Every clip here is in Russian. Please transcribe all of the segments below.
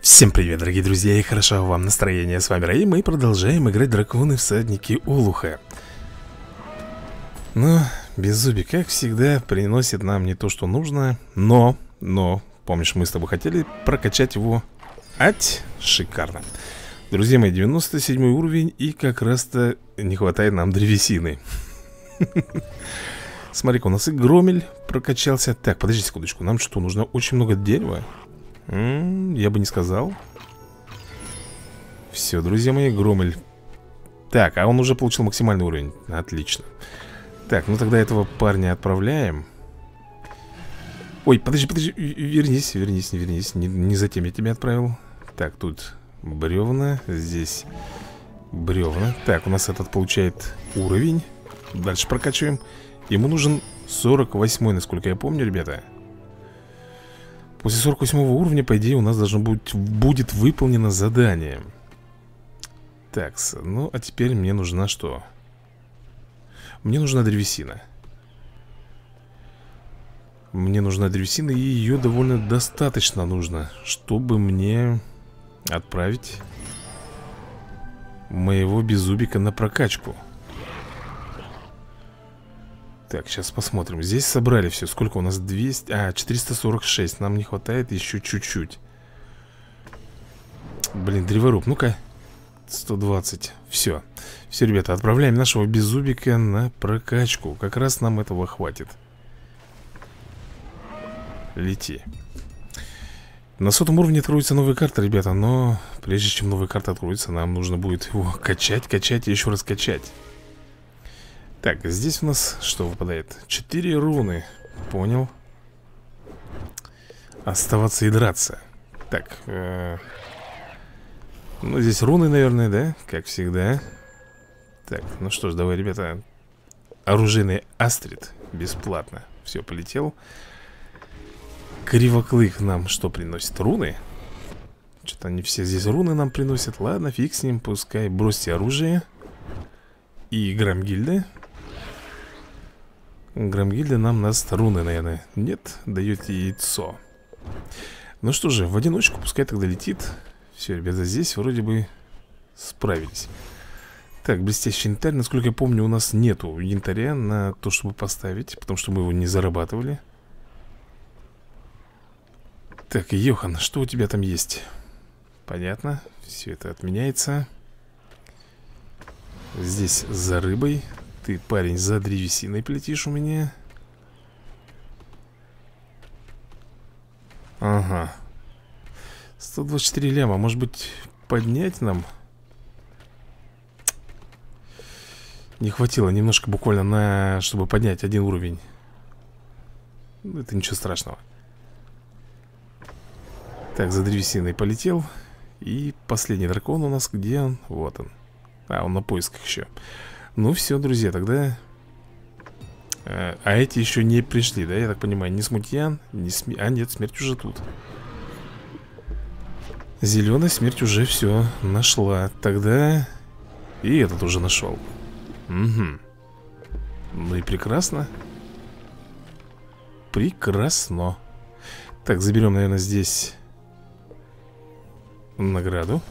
Всем привет, дорогие друзья, и хорошего вам настроения. С вами Рэй, мы продолжаем играть драконы всадники Олуха. Но Беззубик, как всегда, приносит нам не то, что нужно. Но, помнишь, мы с тобой хотели прокачать его. Шикарно. Друзья мои, 97 уровень, и как раз-то не хватает нам древесины. Смотри-ка, у нас и Громель прокачался. Так, подожди секундочку, нам что, нужно очень много дерева? Я бы не сказал. Все, друзья мои, Громель. Так, а он уже получил максимальный уровень. Отлично. Так, ну тогда этого парня отправляем. Ой, подожди, вернись. Не затем я тебя отправил. Так, тут бревна, здесь бревна. Так, у нас этот получает уровень. Дальше прокачиваем. Ему нужен 48-й, насколько я помню, ребята. После 48 уровня, по идее, у нас будет выполнено задание. Так, ну а теперь мне нужна что? Мне нужна древесина. Мне нужна древесина, и ее довольно достаточно нужно, чтобы мне отправить моего Беззубика на прокачку. Так, сейчас посмотрим. Здесь собрали все. Сколько у нас? 446. Нам не хватает еще чуть-чуть. Блин, древоруб, ну-ка. 120. Все, ребята, отправляем нашего Беззубика на прокачку. Как раз нам этого хватит. Лети. На 100-м уровне откроется новая карта, ребята. Но прежде чем новая карта откроется, нам нужно будет его качать и еще раз качать. Так, здесь у нас что выпадает? 4 руны. Понял. Оставаться и драться. Так, ну здесь руны, наверное, да? Как всегда. Так, ну что ж, давай, ребята. Оружейный Астрид. Бесплатно. Все, полетел. Кривоклык нам что приносит? Руны? Что-то они все здесь руны нам приносят. Ладно, фиг с ним, пускай. Бросьте оружие. И Громгильда. Громгильда нам даст руны, наверное. Нет, даете яйцо. Ну что же, в одиночку пускай тогда летит. Все, ребята, здесь вроде бы справились. Так, блестящий янтарь. Насколько я помню, у нас нету янтаря на то, чтобы поставить, потому что мы его не зарабатывали. Так, Йохан, что у тебя там есть? Понятно, все это отменяется. Здесь за рыбой. Ты, парень, за древесиной полетишь у меня. Ага. 124 ляма. Может быть, поднять нам? Не хватило немножко буквально чтобы поднять один уровень. Это ничего страшного. Так, за древесиной полетел. И последний дракон у нас, где он? Вот он. А, он на поисках еще. Ну все, друзья, тогда... А эти еще не пришли, да, я так понимаю? Не Смутьян, А нет, смерть уже тут. Зеленая смерть уже все нашла. Тогда... И этот уже нашел. Угу. Ну и прекрасно. Прекрасно. Так, заберем, наверное, здесь награду.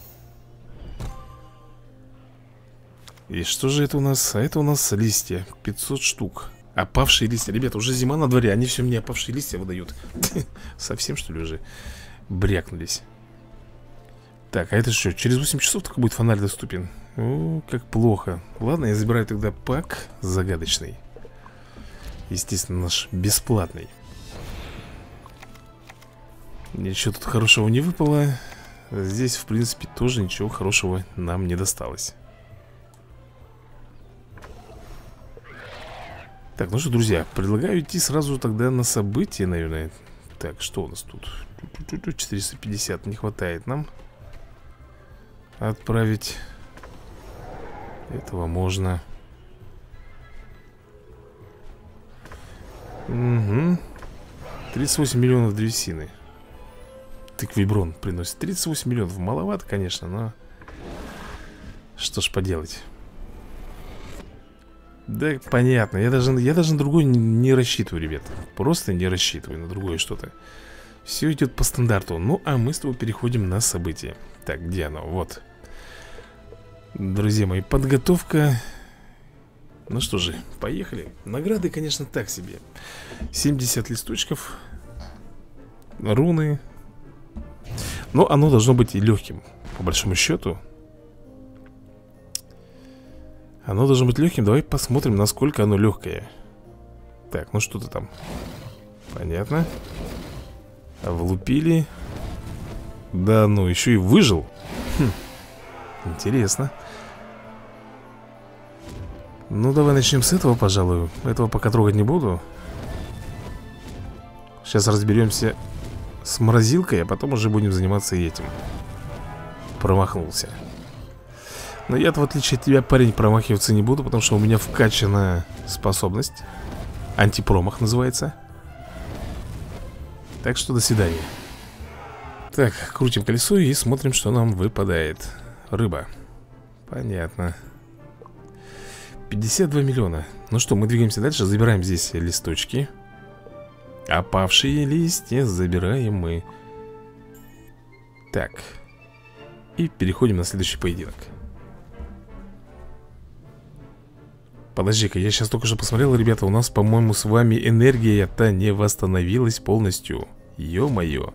И что же это у нас? А это у нас листья, 500 штук. Опавшие листья. Ребята, уже зима на дворе, они все мне опавшие листья выдают. Совсем, что ли, уже брякнулись. Так, а это что, через 8 часов только будет фонарь доступен? О, как плохо. Ладно, я забираю тогда пак загадочный. Естественно, наш бесплатный. Ничего тут хорошего не выпало. Здесь, в принципе, тоже ничего хорошего нам не досталось. Так, ну что, друзья, предлагаю идти сразу тогда на события, наверное. Так, что у нас тут? 450 не хватает нам отправить. Этого можно. Угу. 38 миллионов древесины. Тыквиброн приносит 38 миллионов. Маловато, конечно, но что ж поделать. Да, понятно. Я даже на другой не рассчитываю, ребят. Просто не рассчитываю на другое что-то. Все идет по стандарту. Ну, а мы с тобой переходим на события. Так, где оно? Вот. Друзья мои, подготовка. Ну что же, поехали. Награды, конечно, так себе. 70 листочков. Руны. Но оно должно быть и легким. По большому счету. Оно должно быть легким. Давай посмотрим, насколько оно легкое. Так, ну что-то там. Понятно. Влупили. Да, ну еще и выжил. Интересно. Ну, давай начнем с этого, пожалуй. Этого пока трогать не буду. Сейчас разберемся с морозилкой, а потом уже будем заниматься этим. Промахнулся. Но я-то, в отличие от тебя, парень, промахиваться не буду, потому что у меня вкачана способность. Антипромах называется. Так что до свидания. Так, крутим колесо и смотрим, что нам выпадает. Рыба. Понятно. 52 миллиона. Ну что, мы двигаемся дальше. Забираем здесь листочки. Опавшие листья забираем мы. Так. И переходим на следующий поединок. Подожди-ка, я сейчас только что посмотрел, ребята. У нас, по-моему, с вами энергия-то не восстановилась полностью. Ё-моё.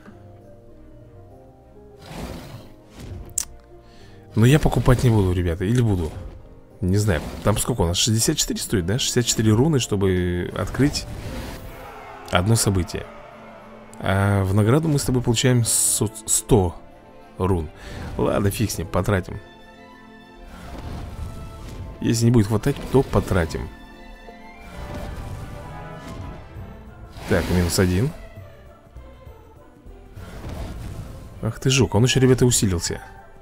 Но я покупать не буду, ребята. Или буду? Не знаю. Там сколько у нас? 64 стоит, да? 64 руны, чтобы открыть одно событие. А в награду мы с тобой получаем 100 рун. Ладно, фиг с ним, потратим. Если не будет хватать, то потратим. Так, -1. Ах ты жук, он еще, ребята, усилился.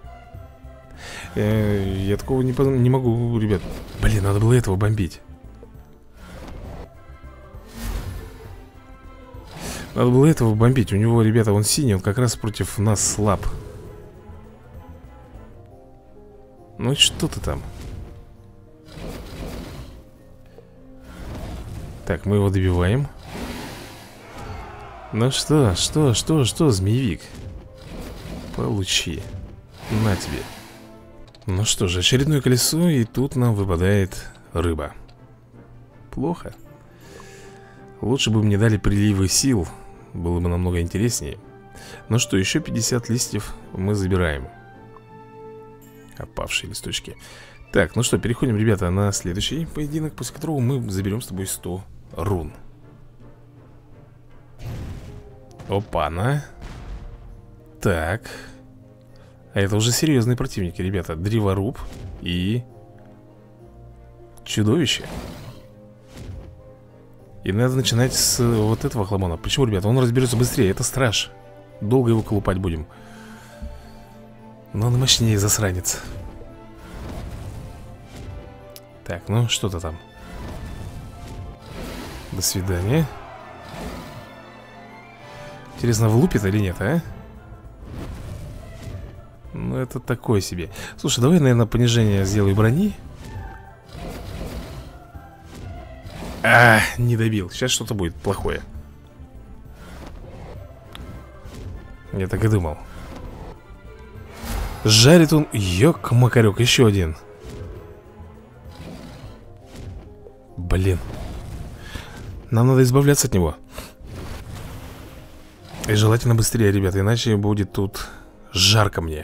Я такого не могу, ребят. Блин, надо было этого бомбить. Надо было этого бомбить. У него, ребята, он синий, он как раз против нас слаб. Ну что ты там? Так, мы его добиваем. Ну что, змеевик? Получи. На тебе. Ну что же, очередное колесо, и тут нам выпадает рыба. Плохо. Лучше бы мне дали приливы сил. Было бы намного интереснее. Ну что, еще 50 листьев мы забираем. Опавшие листочки. Так, ну что, переходим, ребята, на следующий поединок, после которого мы заберем с тобой 100 рун. Опа-на. Так. А это уже серьезные противники, ребята. Древоруб и чудовище. И надо начинать с вот этого хламона. Почему, ребята? Он разберется быстрее. Это страж. Долго его колупать будем. Но он мощнее, засранец. Так, ну что-то там. До свидания. Интересно, влупит или нет, а? Ну, это такое себе. Слушай, давай, наверное, понижение сделаю брони. Не добил. Сейчас что-то будет плохое. Я так и думал. Жарит он. Ёк-макарёк, еще один. Блин. Нам надо избавляться от него. И желательно быстрее, ребята, иначе будет тут жарко мне.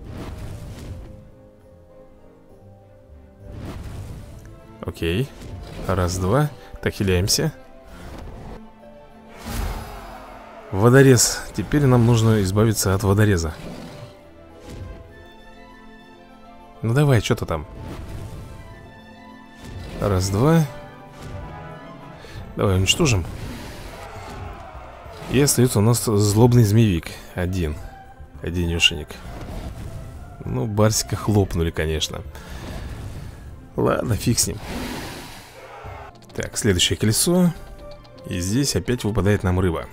Окей. Раз, два. Так, хиляемся. Водорез. Теперь нам нужно избавиться от водореза. Ну давай, что-то там. Раз, два. Давай уничтожим. И остается у нас злобный змеевик. Одинешенек. Ну, барсика хлопнули, конечно. Ладно, фиг с ним. Так, следующее колесо. И здесь опять выпадает нам рыба.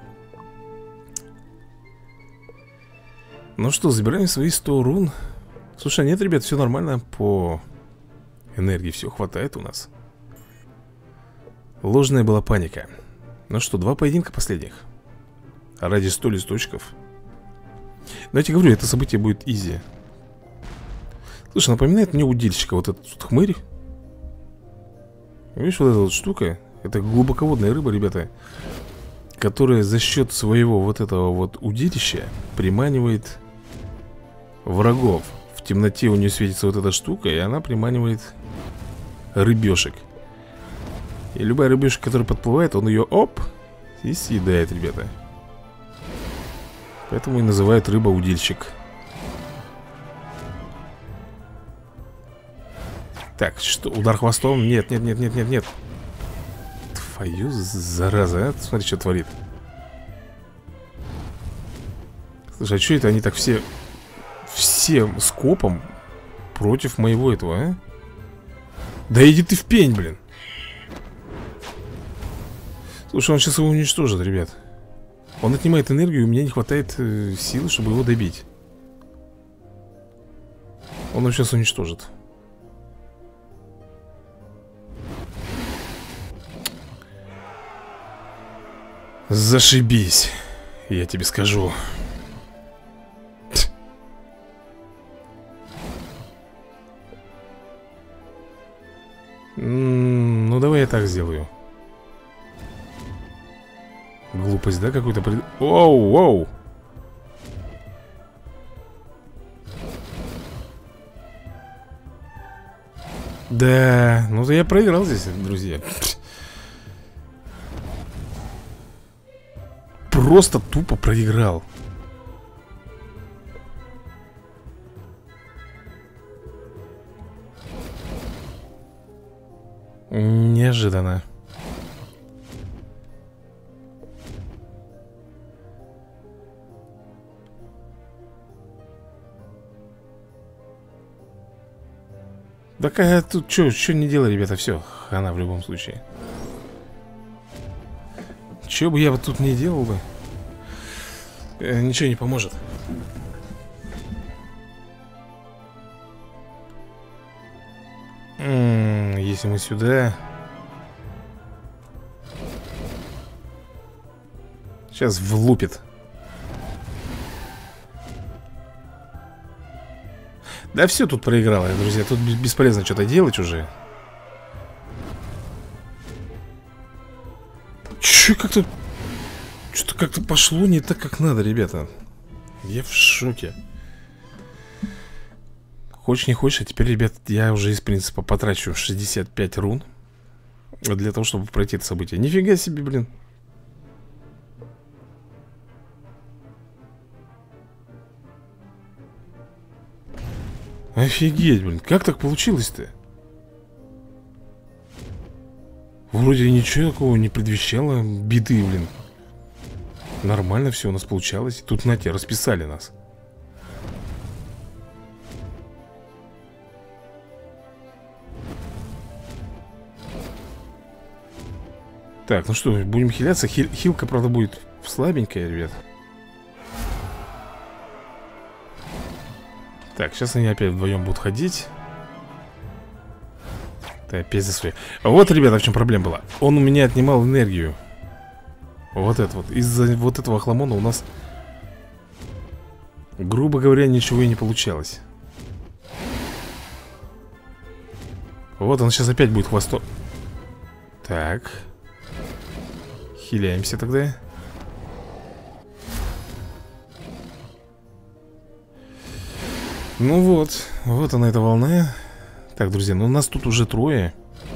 Ну что, забираем свои 100 рун. Слушай, нет, ребят, все нормально. По энергии все хватает у нас. Ложная была паника. Ну что, 2 поединка последних. Ради 100 листочков. Но я тебе говорю, это событие будет изи. Слушай, напоминает мне удильщика. Вот этот вот хмырь. Видишь, вот эта вот штука. Это глубоководная рыба, ребята, которая за счет своего вот этого вот удилища приманивает врагов. В темноте у нее светится вот эта штука, и она приманивает рыбешек. И любая рыбешка, которая подплывает, он ее оп и съедает, ребята. Поэтому и называют рыба-удильщик. Так, что, удар хвостом? Нет, нет, нет, нет, нет, нет. Твою зараза, а? Смотри, что творит. Слушай, а что это они так все скопом против моего этого, а? Да иди ты в пень, блин. Слушай, он сейчас его уничтожит, ребят. Он отнимает энергию, и у меня не хватает силы, чтобы его добить. Он его сейчас уничтожит. Зашибись, я тебе скажу. Ну, давай я так сделаю. Глупость, да, какую-то Оу, оу. Да, ну-то я проиграл здесь, друзья. Просто тупо проиграл. Неожиданно. Так, тут что не делай, ребята, все, хана в любом случае. Че бы я вот тут не делал бы, ничего не поможет. Если мы сюда... Сейчас влупит. Да все тут проиграло, друзья. Тут бесполезно что-то делать уже. Че как-то... Что-то как-то пошло не так, как надо, ребята. Я в шоке. Хочешь не хочешь, а теперь, ребят, я уже из принципа потрачу 65 рун для того, чтобы пройти это событие. Нифига себе, блин. Офигеть, блин, как так получилось-то? Вроде ничего такого не предвещало беды, блин. Нормально все у нас получалось. Тут, на те, расписали нас. Так, ну что, будем хиляться. Хилка, правда, будет слабенькая, ребят. Так, сейчас они опять вдвоем будут ходить. Ты опять за свои. Вот, ребята, в чем проблема была. Он у меня отнимал энергию. Вот это вот. Из-за вот этого хламона у нас, грубо говоря, ничего и не получалось. Вот он сейчас опять будет хвостом. Так. Хиляемся тогда. Ну вот. Вот она, эта волна. Так, друзья, ну у нас тут уже трое.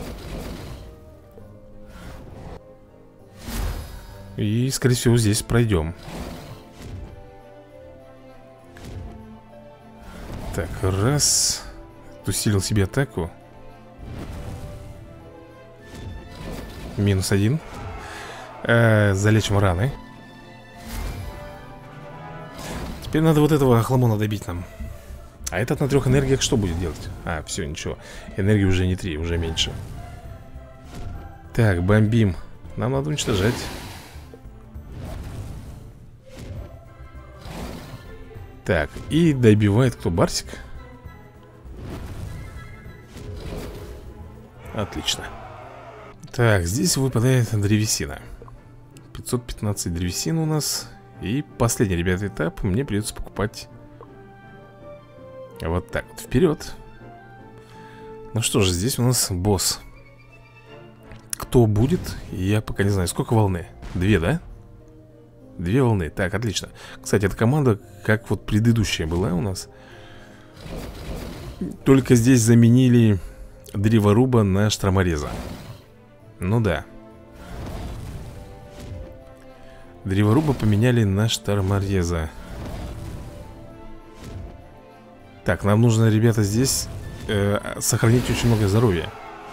И, скорее всего, здесь пройдем. Так, раз. Усилил себе атаку. -1. Залечим раны. Теперь надо вот этого хламона добить нам. А этот на 3 энергиях что будет делать? А, все, ничего. Энергии уже не 3, уже меньше. Так, бомбим. Нам надо уничтожать. Так, и добивает кто? Барсик? Отлично. Так, здесь выпадает древесина. 515 древесины у нас. И последний, ребята, этап. Мне придется покупать вот так вот, вперед. Ну что же, здесь у нас босс. Кто будет, я пока не знаю. Сколько волны? 2, да? 2 волны, так, отлично. Кстати, эта команда, как вот предыдущая была у нас. Только здесь заменили древоруба на штормореза. Ну да. Древоруба поменяли на штормореза. Так, нам нужно, ребята, здесь сохранить очень много здоровья.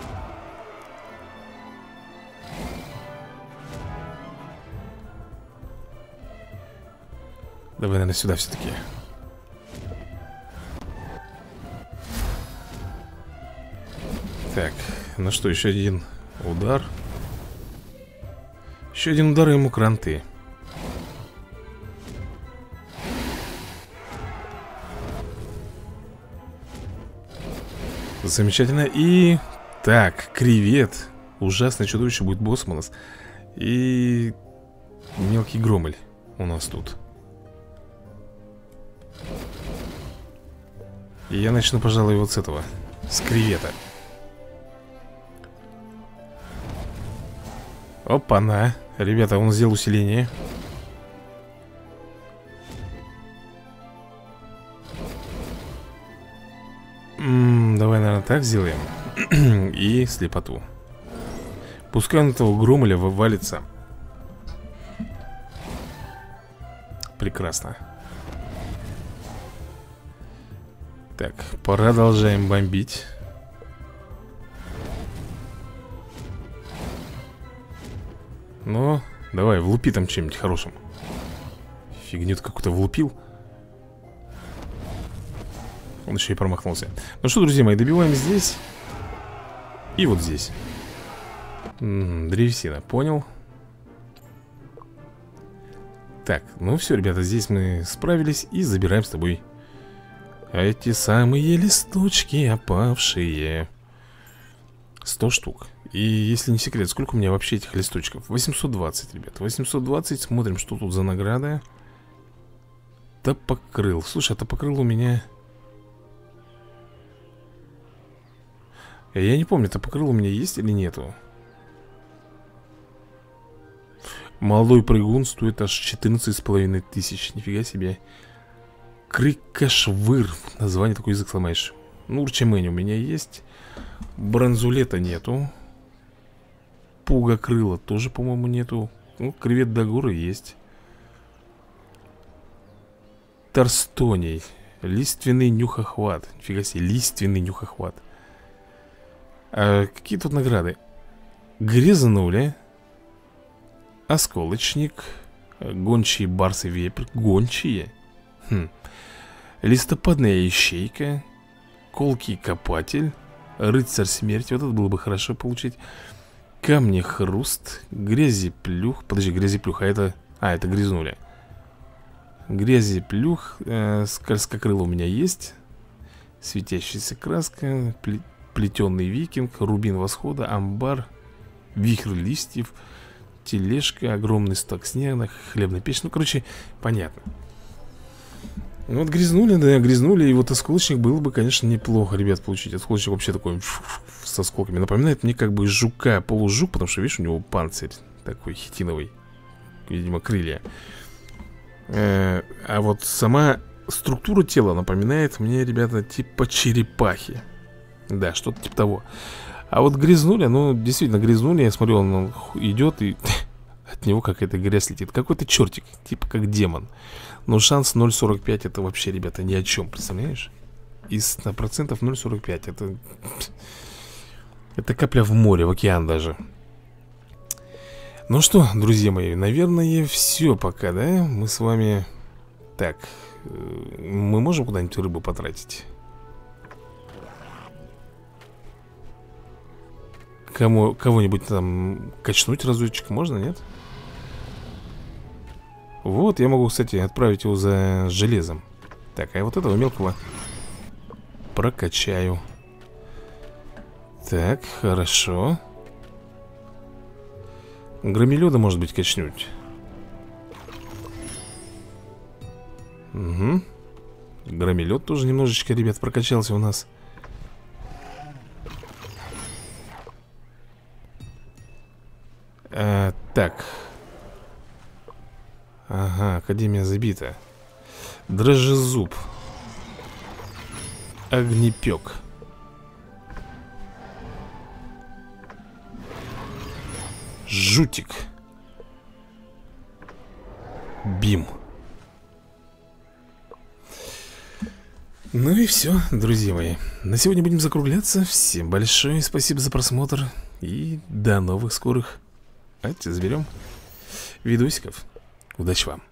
Давай, наверное, сюда все-таки. Так, ну что, еще один удар. Еще один удар, и ему кранты. Замечательно. И... Так, кревет. Ужасное чудовище будет боссом у нас. И... мелкий громель у нас тут. И я начну, пожалуй, вот с этого. С кревета. Опа-на. Ребята, он сделал усиление. Давай, наверное, так сделаем. И слепоту. Пускай он этого громоля вывалится. Прекрасно. Так, продолжаем бомбить. Ну, давай, влупи там чем-нибудь хорошим. Фигню-то какую-то влупил. Он еще и промахнулся. Ну что, друзья мои, добиваем здесь. И вот здесь. Древесина, понял. Так, ну все, ребята, здесь мы справились. И забираем с тобой эти самые листочки опавшие. 100 штук. И если не секрет, сколько у меня вообще этих листочков? 820, ребят, 820. Смотрим, что тут за награда. Топокрыл. Слушай, а топокрыл у меня... Я не помню, топокрыл у меня есть или нету. Молодой прыгун стоит аж 14,5 тысяч. Нифига себе. Крикошвыр. Название такой, язык сломаешь. Нурчемэнь у меня есть. Бронзулета нету. Пугокрыла тоже, по-моему, нету. Ну, кревет Дагора есть. Торстоний. Лиственный нюхохват. Нифига себе, лиственный нюхохват. А какие тут награды? Грязнули. Осколочник. Гончие барсы вепрь. Гончие. Листопадная ищейка. Колкий копатель. Рыцарь смерти. Вот это было бы хорошо получить. Камни хруст. Грязеплюх. Подожди, грязеплюх, а это... А, это грязнули. Грязеплюх. Скользкокрыло у меня есть. Светящаяся краска. Плетеный викинг. Рубин восхода. Амбар. Вихрь листьев. Тележка. Огромный стак снега. Хлебная печь. Ну, короче, понятно. Ну, вот грязнули, да, грязнули. И вот осколочник было бы, конечно, неплохо, ребят, получить. Осколочник вообще такой с осколками. Напоминает мне как бы жука, полужук. Потому что, видишь, у него панцирь такой хитиновый. Видимо, крылья. А вот сама структура тела напоминает мне, ребята, типа черепахи. Да, что-то типа того. А вот грязнули, ну, действительно грязнули. Я смотрю, он идет и от него какая-то грязь летит. Какой-то чертик, типа как демон. Но шанс 0,45 это вообще, ребята, ни о чем, представляешь? Из 100% 0,45 это капля в море, в океан даже. Ну что, друзья мои, наверное, все пока, да? Мы с вами... Так, мы можем куда-нибудь рыбу потратить? Кого-нибудь там качнуть разочек можно, нет? Вот, я могу, кстати, отправить его за железом. Так, а вот этого мелкого прокачаю. Так, хорошо. Громеледа, может быть, качнуть. Угу. Громилет тоже немножечко, ребят, прокачался у нас. Так. Ага, Академия забита. Дрожжезуб. Огнепек. Жутик. Бим. Ну и все, друзья мои. На сегодня будем закругляться. Всем большое спасибо за просмотр. И до новых скорых заберем видосиков. Удачи вам.